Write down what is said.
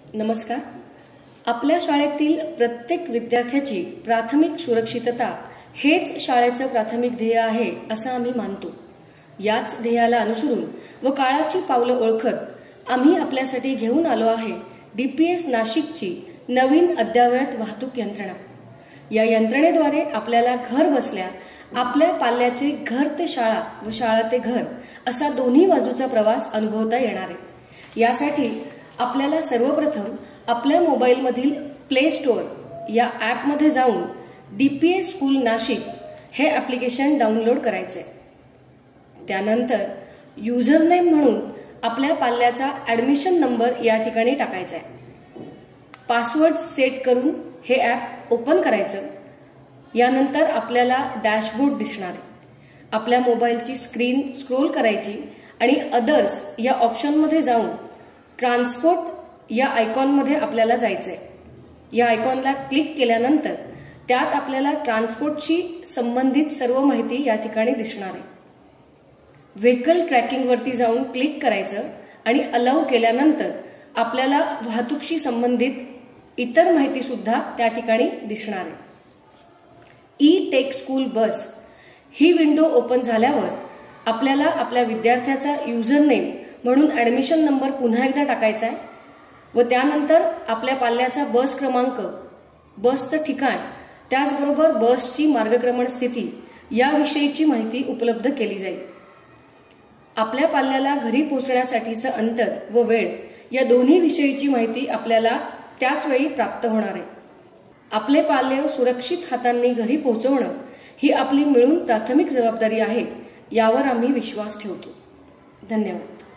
नमस्कार। आपल्या शाळेतील प्रत्येक विद्यार्थ्याची प्राथमिक सुरक्षितता हेच शाळेचं प्राथमिक ध्येय आहे असं आम्ही मानतो। याच ध्येयाला अनुसरून व काळाची पावलं ओळखत आम्ही आपल्यासाठी घेऊन आलो आहे DPS नाशिकची नवीन अद्ययावत वाहतूक यंत्रणा। या यंत्रणेद्वारे आपल्याला घर बसल्या आपल्या पाल्याचे घर ते शाळा व शाळा ते घर असा दोन्ही बाजूचा प्रवास अनुभवता येणार आहे। यासाठी आपल्याला सर्वप्रथम आपल्या मोबाईलमधील प्ले स्टोअर या ॲपमध्ये जाऊन DPS स्कूल नाशिक हे ॲप्लिकेशन डाउनलोड करायचे। त्यानंतर यूजर नेम म्हणून आपल्या पाल्याचा ॲडमिशन नंबर या ठिकाणी टाकायचा आहे। पासवर्ड सेट करून हे ॲप ओपन करायचं। यानंतर आपल्याला डॅशबोर्ड दिसणार आहे। आपल्या मोबाईलची स्क्रीन स्क्रोल करायची आणि अदर्स या ऑप्शनमध्ये जाऊन ट्रान्सपोर्ट या आयकॉनमध्ये आपल्याला जायचं आहे। या आयकॉनला क्लिक केल्यानंतर त्यात आपल्याला ट्रान्सपोर्टशी संबंधित सर्व माहिती या ठिकाणी दिसणार आहे। व्हेकल ट्रॅकिंगवरती जाऊन क्लिक करायचं आणि अलाउ केल्यानंतर आपल्याला वाहतूकशी संबंधित इतर माहिती सुद्धा त्या ठिकाणी दिसणार आहे। टेक स्कूल बस ही विंडो ओपन झाल्यावर आपल्याला आपल्या विद्यार्थ्याचा यूजर नेम म्हणून ॲडमिशन नंबर पुन्हा एकदा टाकायचा आहे व त्यानंतर आपल्या पाल्याचा बस क्रमांक, बसचं ठिकाण, त्याचबरोबर बसची मार्गक्रमण स्थिती याविषयीची माहिती उपलब्ध केली जाईल। आपल्या पाल्याला घरी पोहोचण्यासाठीचं अंतर व वेळ या दोन्ही विषयीची माहिती आपल्याला त्याच वेळी प्राप्त होणार आहे। आपले पाल्य सुरक्षित हातांनी घरी पोहोचवणं ही आपली मिळून प्राथमिक जबाबदारी आहे, यावर आम्ही विश्वास ठेवतो। धन्यवाद।